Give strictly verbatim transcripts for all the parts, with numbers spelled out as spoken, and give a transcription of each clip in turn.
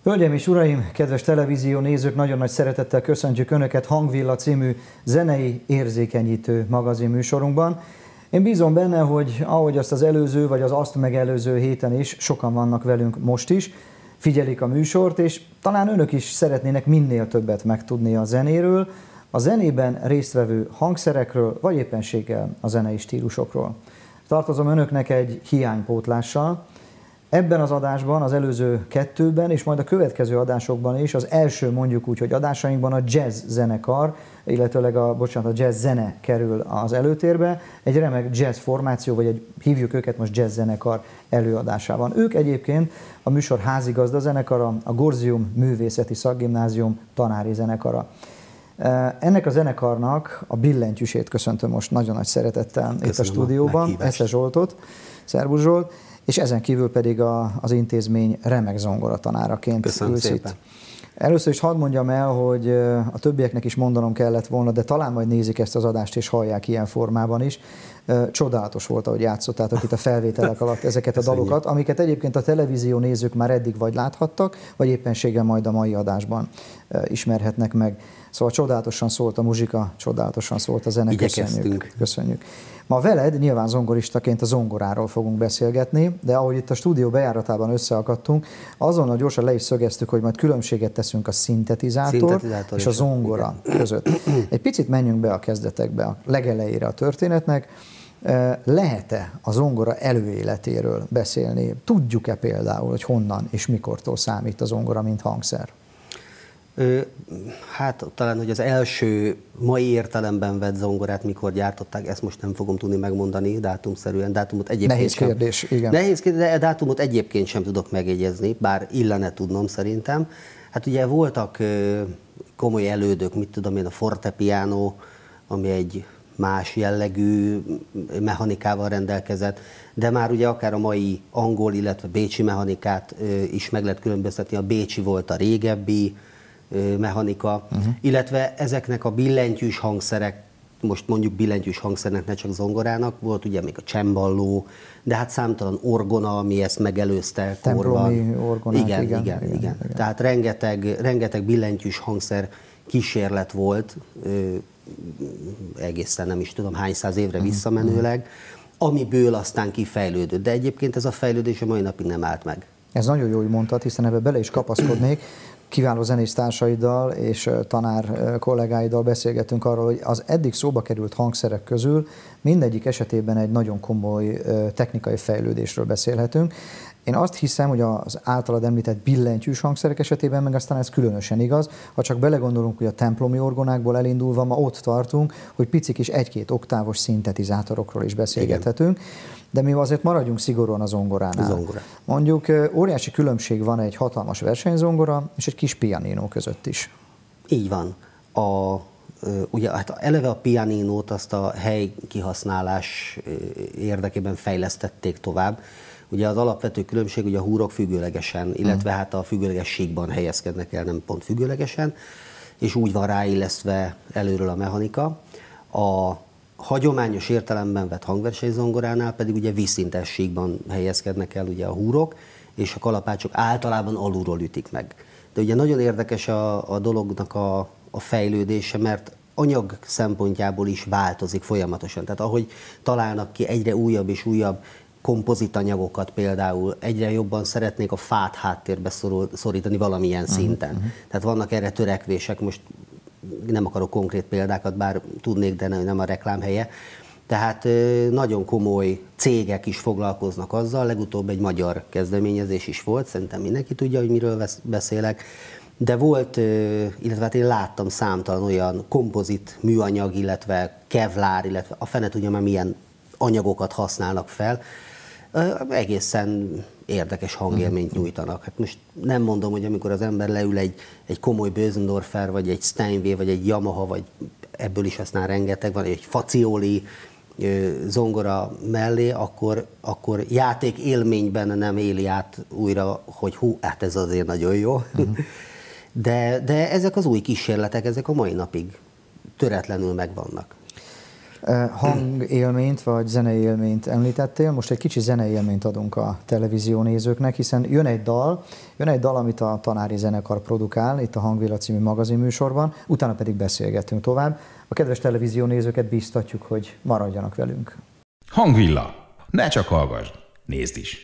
Hölgyeim és uraim, kedves televízió nézők, nagyon nagy szeretettel köszöntjük Önöket Hangvilla című zenei érzékenyítő magazinműsorunkban. Én bízom benne, hogy ahogy azt az előző vagy az azt megelőző héten is, sokan vannak velünk most is, figyelik a műsort, és talán Önök is szeretnének minél többet megtudni a zenéről, a zenében résztvevő hangszerekről, vagy éppenséggel a zenei stílusokról. Tartozom Önöknek egy hiánypótlással. Ebben az adásban, az előző kettőben, és majd a következő adásokban is, az első mondjuk úgy, hogy adásainkban a jazz zenekar, illetőleg a, bocsánat, a jazz zene kerül az előtérbe, egy remek jazz formáció, vagy egy, hívjuk őket most jazz zenekar előadásában. Ők egyébként a műsor házigazda zenekara, a Gorzium Művészeti Szakgimnázium tanári zenekara. Ennek a zenekarnak a billentyűsét köszöntöm most nagyon nagy szeretettel Köszönöm itt a stúdióban, a Esze Zsoltot, Szerbusz Zsolt, és ezen kívül pedig a, az intézmény remek zongoratanáraként ülsz itt. Először is hadd mondjam el, hogy a többieknek is mondanom kellett volna, de talán majd nézik ezt az adást és hallják ilyen formában is. Csodálatos volt, ahogy játszottátok itt a felvételek alatt ezeket a dalokat, amiket egyébként a televízió nézők már eddig vagy láthattak, vagy éppenséggel majd a mai adásban ismerhetnek meg. Szóval csodálatosan szólt a muzsika, csodálatosan szólt a zene. Köszönjük. Köszönjük. Ma veled nyilván zongoristaként a zongoráról fogunk beszélgetni, de ahogy itt a stúdió bejáratában összeakadtunk, azonnal gyorsan le is szögeztük, hogy majd különbséget teszünk a szintetizátor, szintetizátor és a zongora igen. között. Egy picit menjünk be a kezdetekbe, a legelejére a történetnek. Lehet-e a zongora előéletéről beszélni? Tudjuk-e például, hogy honnan és mikortól számít a zongora, mint hangszer? Hát talán, hogy az első mai értelemben vett zongorát mikor gyártották, ezt most nem fogom tudni megmondani dátumszerűen. Dátumot egyébként Nehéz kérdés, sem, igen. Nehéz kérdés, de dátumot egyébként sem tudok megjegyezni, bár illene tudnom szerintem. Hát ugye voltak komoly elődök, mit tudom én, a fortepiano, ami egy más jellegű mechanikával rendelkezett, de már ugye akár a mai angol, illetve bécsi mechanikát is meg lehet különböztetni. A bécsi volt a régebbi mechanika, uh-huh. illetve ezeknek a billentyűs hangszerek, most mondjuk billentyűs hangszernek, ne csak zongorának, volt ugye még a cemballó, de hát számtalan orgona, ami ezt megelőzte Templomi orgonák, igen, igen, igen, igen, igen. igen. Tehát rengeteg, rengeteg billentyűs hangszer kísérlet volt, ö, egészen nem is tudom hány száz évre uh-huh. visszamenőleg, amiből aztán kifejlődött. De egyébként ez a fejlődés a mai napig nem állt meg. Ez nagyon jó, hogy mondtad, hiszen ebbe bele is kapaszkodnék. Kiváló zenésztársaiddal és tanár kollégáiddal beszélgetünk arról, hogy az eddig szóba került hangszerek közül mindegyik esetében egy nagyon komoly technikai fejlődésről beszélhetünk. Én azt hiszem, hogy az általad említett billentyűs hangszerek esetében meg aztán ez különösen igaz. Ha csak belegondolunk, hogy a templomi orgonákból elindulva ma ott tartunk, hogy picik is egy-két oktávos szintetizátorokról is beszélgethetünk. Igen. De mi azért maradjunk szigorúan a zongoránál. Zongora. Mondjuk óriási különbség van egy hatalmas versenyzongora és egy kis pianino között is. Így van. A, ugye, hát eleve a pianinót azt a hely kihasználás érdekében fejlesztették tovább. Ugye az alapvető különbség, hogy a húrok függőlegesen, illetve hát a függőleges síkban helyezkednek el, nem pont függőlegesen, és úgy van ráillesztve előről a mechanika. A hagyományos értelemben vett hangversenyzongoránál pedig ugye vízszintes síkban helyezkednek el ugye a húrok, és a kalapácsok általában alulról ütik meg. De ugye nagyon érdekes a, a dolognak a, a fejlődése, mert anyag szempontjából is változik folyamatosan. Tehát ahogy találnak ki egyre újabb és újabb kompozitanyagokat például, egyre jobban szeretnék a fát háttérbe szorul, szorítani valamilyen uh-huh, szinten. Uh-huh. Tehát vannak erre törekvések, most nem akarok konkrét példákat, bár tudnék, de nem a reklám helye. Tehát nagyon komoly cégek is foglalkoznak azzal, legutóbb egy magyar kezdeményezés is volt, szerintem mindenki tudja, hogy miről beszélek, de volt, illetve hát én láttam számtalan olyan kompozit műanyag, illetve kevlár, illetve a fene tudja már milyen anyagokat használnak fel, egészen érdekes hangélményt nyújtanak. Hát most nem mondom, hogy amikor az ember leül egy, egy komoly Bösendorfer, vagy egy Steinway, vagy egy Yamaha, vagy ebből is aztán rengeteg van, egy Fazioli zongora mellé, akkor, akkor játék élményben nem éli át újra, hogy hú, hát ez azért nagyon jó. Uh-huh. de, de ezek az új kísérletek, ezek a mai napig töretlenül megvannak. Hangélményt vagy zenei élményt említettél, most egy kicsi zenei élményt adunk a televízió nézőknek, hiszen jön egy dal, jön egy dal, amit a Tanári Zenekar produkál, itt a Hangvilla című magazinműsorban, utána pedig beszélgetünk tovább. A kedves televízió nézőket bíztatjuk, hogy maradjanak velünk. Hangvilla. Ne csak hallgassd, nézd is!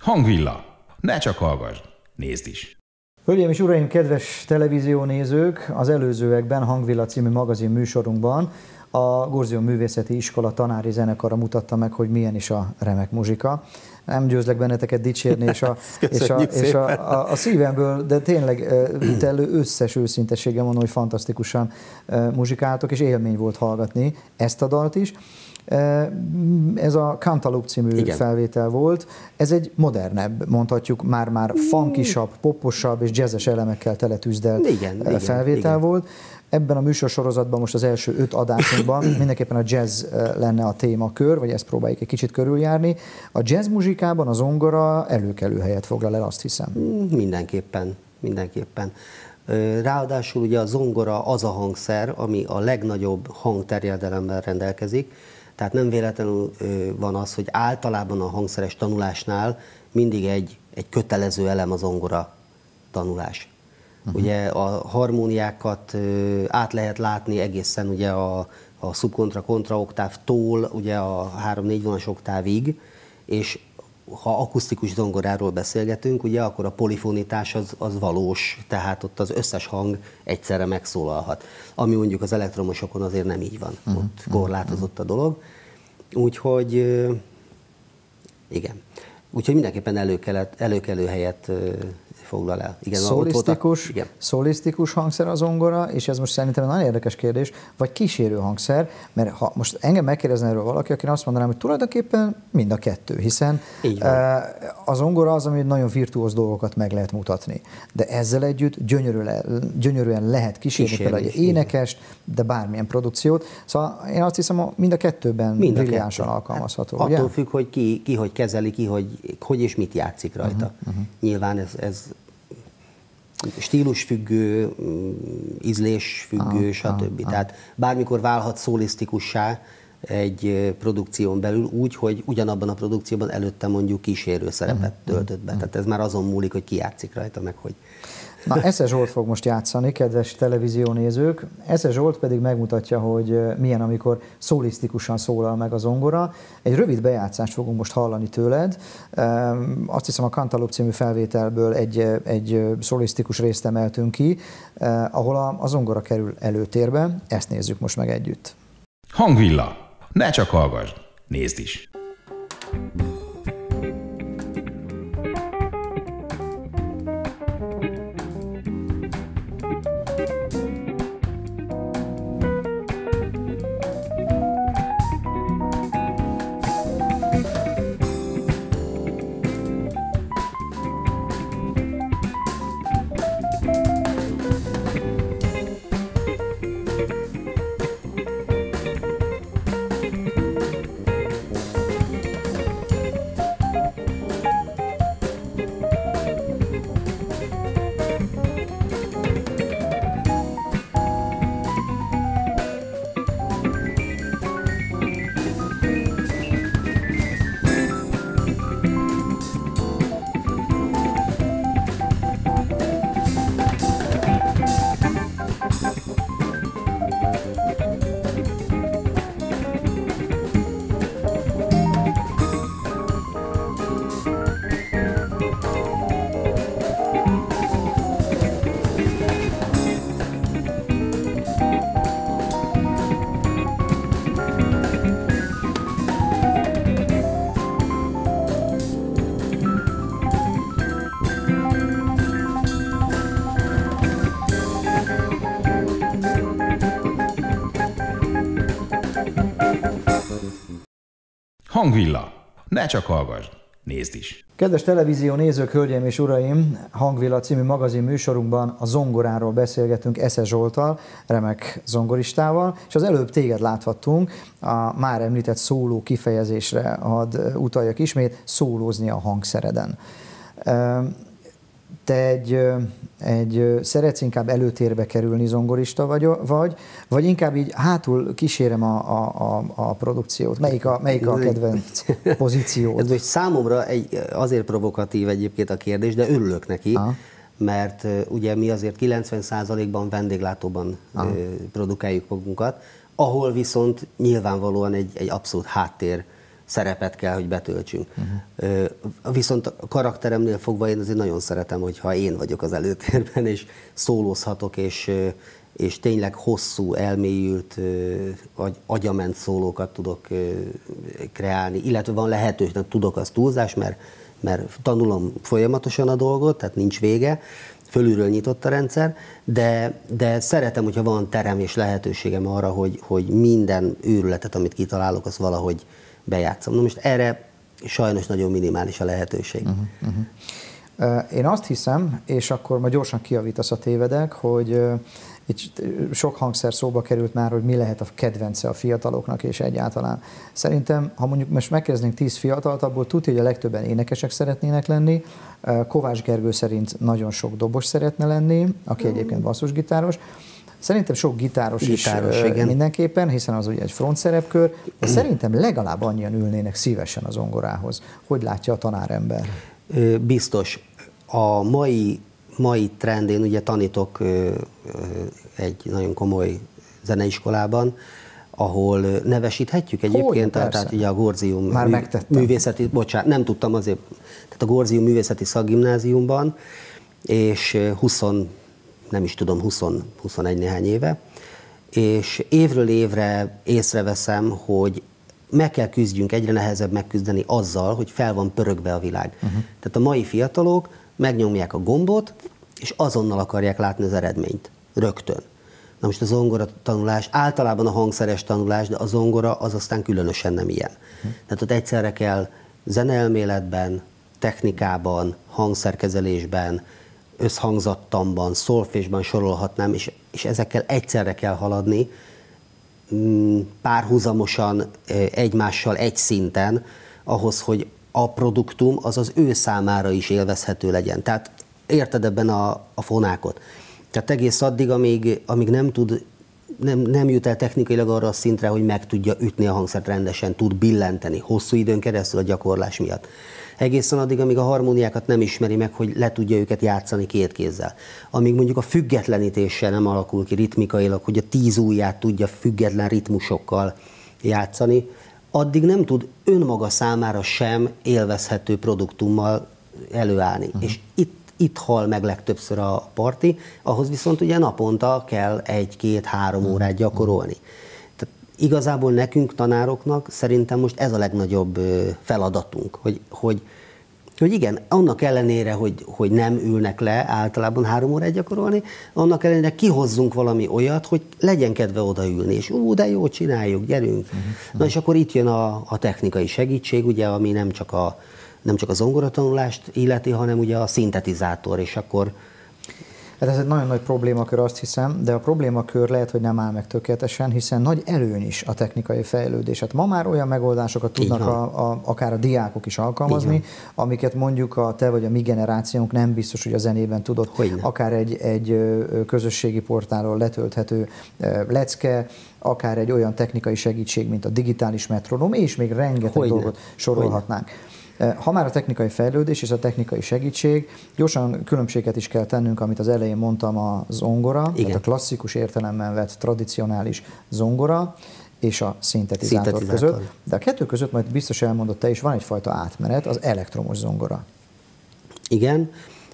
Hangvilla. Ne csak hallgass, nézd is! Hölgyeim és uraim, kedves televíziónézők! Az előzőekben Hangvilla című magazin műsorunkban a Gorzion Művészeti Iskola tanári zenekara mutatta meg, hogy milyen is a remek muzsika. Nem győzlek benneteket dicsérni, és a, és a, és a, a, a szívemből, de tényleg telő összes őszintességgel mondom, hogy fantasztikusan muzsikáltok, és élmény volt hallgatni ezt a dalt is. Ez a Cantaloupe című Igen. felvétel volt. Ez egy modernebb, mondhatjuk már-már funkisabb, poposabb és jazzes elemekkel teletűzdelt Igen, felvétel Igen. volt. Ebben a műsorsorozatban most az első öt adásunkban mindenképpen a jazz lenne a témakör, vagy ezt próbáljuk egy kicsit körüljárni. A jazz muzsikában a zongora előkelő helyet foglal el, azt hiszem. Mindenképpen, mindenképpen. Ráadásul ugye a zongora az a hangszer, ami a legnagyobb hangterjedelemmel rendelkezik, tehát nem véletlenül van az, hogy általában a hangszeres tanulásnál mindig egy, egy kötelező elem a zongora tanulás. Uh-huh. Ugye a harmóniákat át lehet látni egészen ugye a, a szubkontra-kontra oktávtól ugye a három-négy vonas oktávig, és ha akusztikus zongoráról beszélgetünk, ugye akkor a polifonitás az, az valós, tehát ott az összes hang egyszerre megszólalhat. Ami mondjuk az elektromosokon azért nem így van, uh-huh. ott korlátozott a dolog. Úgyhogy igen, úgyhogy mindenképpen előkelet, előkelő helyet foglal el. Igen, szólisztikus, igen. szólisztikus hangszer a zongora, és ez most szerintem egy nagyon érdekes kérdés, vagy kísérő hangszer, mert ha most engem megkérdezne erről valaki, aki azt mondanám, hogy tulajdonképpen mind a kettő, hiszen a zongora az, ami nagyon virtuóz dolgokat meg lehet mutatni, de ezzel együtt gyönyörűen, gyönyörűen lehet kísérni például egy énekest, de bármilyen produkciót. Szóval én azt hiszem, mind a kettőben mind brilliánsan kettő. alkalmazható. Hát ugye? Attól függ, hogy ki, ki hogy kezeli, ki hogy, hogy és mit játszik rajta. Uh-huh, uh-huh. Nyilván ez, ez stílusfüggő, ízlésfüggő, ah, stb. Ah, Tehát bármikor válhat szólisztikussá egy produkción belül úgy, hogy ugyanabban a produkcióban előtte mondjuk kísérő szerepet töltött be. Tehát ez már azon múlik, hogy ki játszik rajta, meg hogy... Na, Esze Zsolt fog most játszani, kedves televíziónézők. Esze Zsolt pedig megmutatja, hogy milyen, amikor szólisztikusan szólal meg a zongora. Egy rövid bejátszást fogunk most hallani tőled. Azt hiszem, a Cantaloupe című felvételből egy, egy szólisztikus részt emeltünk ki, ahol a, a zongora kerül előtérbe. Ezt nézzük most meg együtt. Hangvilla. Ne csak hallgass, nézd is! Hangvilla. Ne csak hallgass, nézd is! Kedves televízió nézők, hölgyeim és uraim! Hangvilla című magazin műsorunkban a zongoráról beszélgetünk Esze Zsolttal, remek zongoristával, és az előbb téged láthattunk, a már említett szóló kifejezésre hadd utaljak ismét, szólózni a hangszereden. Te egy, egy szeretsz inkább előtérbe kerülni zongorista vagy, vagy, vagy inkább így hátul kísérem a, a, a produkciót? Melyik a, melyik a kedvenc pozíciót? Ez most számomra egy, azért provokatív egyébként a kérdés, de örülök neki, Aha. mert ugye mi azért kilencven százalékban vendéglátóban Aha. produkáljuk magunkat, ahol viszont nyilvánvalóan egy, egy abszolút háttér szerepet kell, hogy betöltsünk. Uh-huh. Viszont a karakteremnél fogva én azért nagyon szeretem, hogyha én vagyok az előtérben, és szólózhatok, és, és tényleg hosszú, elmélyült, agy, agyament szólókat tudok kreálni, illetve van lehetőség, tudok, az túlzás, mert, mert tanulom folyamatosan a dolgot, tehát nincs vége, fölülről nyitott a rendszer, de, de szeretem, hogyha van terem és lehetőségem arra, hogy, hogy minden őrületet, amit kitalálok, azt valahogy bejátszom. Na most erre sajnos nagyon minimális a lehetőség. Uh-huh, uh-huh. Én azt hiszem, és akkor majd gyorsan kijavítasz, a tévedek, hogy itt sok hangszer szóba került már, hogy mi lehet a kedvence a fiataloknak, és egyáltalán. Szerintem, ha mondjuk most megkezdnénk tíz fiatalt, abból tudja, hogy a legtöbben énekesek szeretnének lenni. Kovács Gergő szerint nagyon sok dobos szeretne lenni, aki egyébként basszusgitáros. Szerintem sok gitáros, gitáros is igen. mindenképpen, hiszen az ugye egy front szerepkör, de szerintem legalább annyian ülnének szívesen az zongorához. Hogy látja a tanárember? Biztos. A mai, mai trend, én ugye tanítok egy nagyon komoly zeneiskolában, ahol nevesíthetjük egyébként, Hogy, tehát ugye a Gorzium Már mű, művészeti, bocsánat, nem tudtam azért, tehát a Gorzium művészeti szakgimnáziumban, és húsz, nem is tudom, húsz, huszonegy néhány éve, és évről évre észreveszem, hogy meg kell küzdjünk, egyre nehezebb megküzdeni azzal, hogy fel van pörögve a világ. Uh-huh. Tehát a mai fiatalok megnyomják a gombot, és azonnal akarják látni az eredményt. Rögtön. Na most a zongora tanulás, általában a hangszeres tanulás, de a zongora az aztán különösen nem ilyen. Uh-huh. Tehát ott egyszerre kell zeneelméletben, technikában, hangszerkezelésben, összhangzattanban, szolfésban sorolhatnám, és, és ezekkel egyszerre kell haladni, párhuzamosan, egymással egy szinten, ahhoz, hogy a produktum az az ő számára is élvezhető legyen. Tehát érted ebben a, a fonákot. Tehát egész addig, amíg, amíg nem tud, nem, nem jut el technikailag arra a szintre, hogy meg tudja ütni a hangszert rendesen, tud billenteni hosszú időn keresztül a gyakorlás miatt. Egészen addig, amíg a harmóniákat nem ismeri meg, hogy le tudja őket játszani két kézzel. Amíg mondjuk a függetlenítéssel nem alakul ki ritmikailag, hogy a tíz ujját tudja független ritmusokkal játszani, addig nem tud önmaga számára sem élvezhető produktummal előállni. Uh-huh. És itt, itt hal meg legtöbbször a parti, ahhoz viszont ugye naponta kell egy-két-három órát gyakorolni. Tehát igazából nekünk, tanároknak szerintem most ez a legnagyobb feladatunk, hogy, hogy, hogy igen, annak ellenére, hogy, hogy nem ülnek le általában három órát gyakorolni, annak ellenére kihozzunk valami olyat, hogy legyen kedve odaülni, és ú, de jó, csináljuk, gyerünk. Uh-huh. Na és akkor itt jön a, a technikai segítség, ugye, ami nem csak a, nem csak a zongoratanulást illeti, hanem ugye a szintetizátor, és akkor... Hát ez egy nagyon nagy problémakör, azt hiszem, de a problémakör lehet, hogy nem áll meg tökéletesen, hiszen nagy előny is a technikai fejlődés. Hát ma már olyan megoldásokat tudnak a, a, akár a diákok is alkalmazni, amiket mondjuk a te vagy a mi generációnk nem biztos, hogy a zenében tudott. Hogyne. Akár egy, egy közösségi portálról letölthető lecke, akár egy olyan technikai segítség, mint a digitális metronom, és még rengeteg Hogyne. dolgot sorolhatnánk. Hogyne. Ha már a technikai fejlődés és a technikai segítség, gyorsan különbséget is kell tennünk, amit az elején mondtam, a zongora, tehát a klasszikus értelemben vett tradicionális zongora és a szintetizátor, szintetizátor között. De a kettő között majd biztos elmondott te is, van egyfajta átmenet, az elektromos zongora. Igen.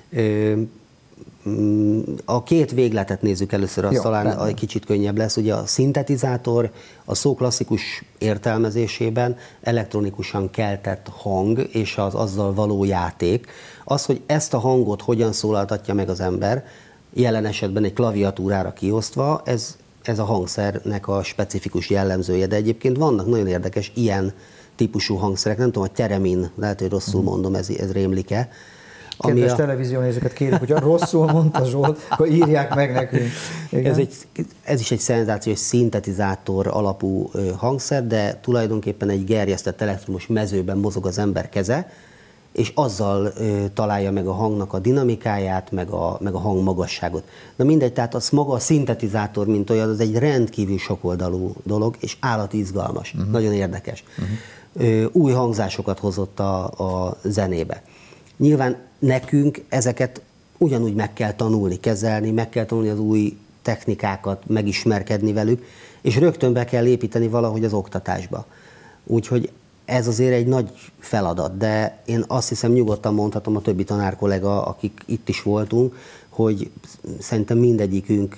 A két végletet nézzük először, az talán egy kicsit könnyebb lesz. Ugye a szintetizátor a szó klasszikus értelmezésében elektronikusan keltett hang és az azzal való játék. Az, hogy ezt a hangot hogyan szólaltatja meg az ember, jelen esetben egy klaviatúrára kiosztva, ez, ez a hangszernek a specifikus jellemzője. De egyébként vannak nagyon érdekes ilyen típusú hangszerek, nem tudom, a teremin, lehet, hogy rosszul mondom, ez, ez rémlik-e. Kedves a... televíziónézőket kérjük, hogyha rosszul mondta Zsolt, akkor írják meg nekünk. Ez, egy, ez is egy szenzációs szintetizátor alapú hangszer, de tulajdonképpen egy gerjesztett elektromos mezőben mozog az ember keze, és azzal ö, találja meg a hangnak a dinamikáját, meg a, meg a hang magasságot. Na mindegy, tehát az maga a szintetizátor, mint olyan, az egy rendkívül sokoldalú dolog, és állati izgalmas, uh-huh. nagyon érdekes. Uh-huh. Ö, új hangzásokat hozott a, a zenébe. Nyilván nekünk ezeket ugyanúgy meg kell tanulni, kezelni, meg kell tanulni az új technikákat, megismerkedni velük, és rögtön be kell építeni valahogy az oktatásba. Úgyhogy ez azért egy nagy feladat, de én azt hiszem nyugodtan mondhatom a többi tanárkollega, akik itt is voltunk, hogy szerintem mindegyikünk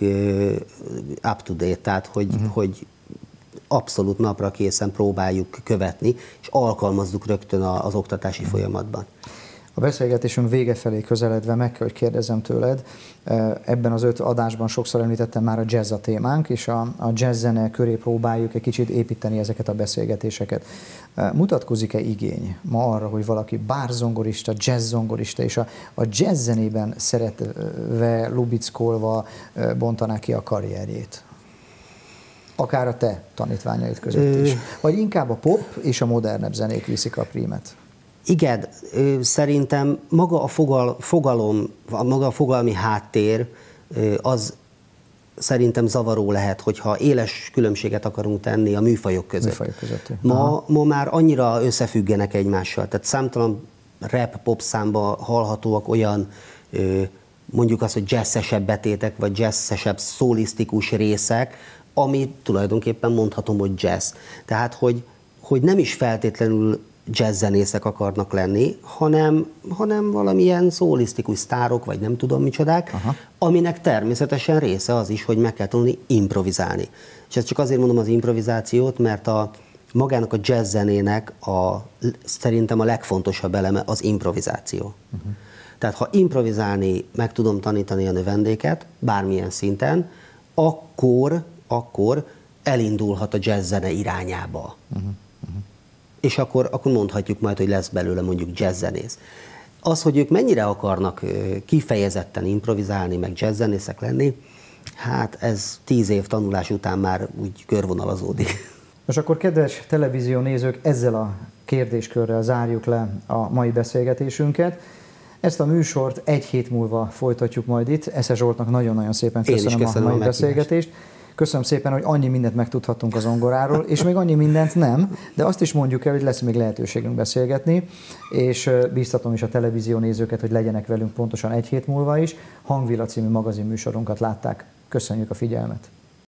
up to date, tehát hogy, uh-huh. hogy abszolút napra készen próbáljuk követni, és alkalmazzuk rögtön az oktatási uh-huh. folyamatban. A beszélgetésünk vége felé közeledve meg kell, hogy kérdezem tőled, ebben az öt adásban sokszor említettem már a jazz a témánk, és a, a jazz zene köré próbáljuk egy kicsit építeni ezeket a beszélgetéseket. Mutatkozik-e igény ma arra, hogy valaki bárzongorista, jazzzongorista, és a, a jazz zenében szeretve, lubickolva bontaná ki a karrierjét? Akár a te tanítványaid között is. Vagy inkább a pop és a modernebb zenék viszik a prímet? Igen, szerintem maga a fogal, fogalom, maga a fogalmi háttér az szerintem zavaró lehet, hogyha éles különbséget akarunk tenni a műfajok között. Műfajok között. Ma, ma már annyira összefüggenek egymással, tehát számtalan rap, pop számba hallhatóak olyan mondjuk azt, hogy jazzesebb betétek, vagy jazzesebb szólisztikus részek, ami tulajdonképpen mondhatom, hogy jazz. Tehát, hogy, hogy nem is feltétlenül jazzzenészek akarnak lenni, hanem, hanem valamilyen szólisztikus sztárok, vagy nem tudom micsodák, aha. aminek természetesen része az is, hogy meg kell tanulni improvizálni. És ezt csak azért mondom az improvizációt, mert a magának a jazzzenének a, szerintem a legfontosabb eleme az improvizáció. Uh-huh. Tehát ha improvizálni meg tudom tanítani a növendéket, bármilyen szinten, akkor, akkor elindulhat a jazzzene irányába. Uh-huh. Uh-huh. És akkor, akkor mondhatjuk majd, hogy lesz belőle mondjuk jazzzenész. Az, hogy ők mennyire akarnak kifejezetten improvizálni, meg jazzzenészek lenni, hát ez tíz év tanulás után már úgy körvonalazódik. Most akkor, kedves televízió nézők, ezzel a kérdéskörrel zárjuk le a mai beszélgetésünket. Ezt a műsort egy hét múlva folytatjuk majd itt. Esze Zsoltnak nagyon-nagyon szépen köszönöm, köszönöm a mai a beszélgetést. Köszönöm szépen, hogy annyi mindent megtudhattunk az zongoráról, és még annyi mindent nem, de azt is mondjuk el, hogy lesz még lehetőségünk beszélgetni, és bíztatom is a televízió nézőket, hogy legyenek velünk pontosan egy hét múlva is. Hangvilla című magazinműsorunkat látták. Köszönjük a figyelmet!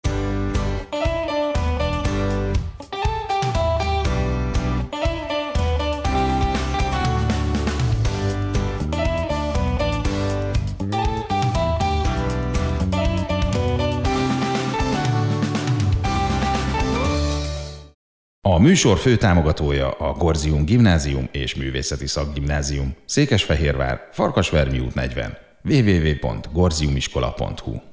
A műsor főtámogatója a Gorzium Gimnázium és Művészeti Szakgimnázium, Székesfehérvár, Farkasvermi út negyven, w w w pont gorziumiskola pont hu.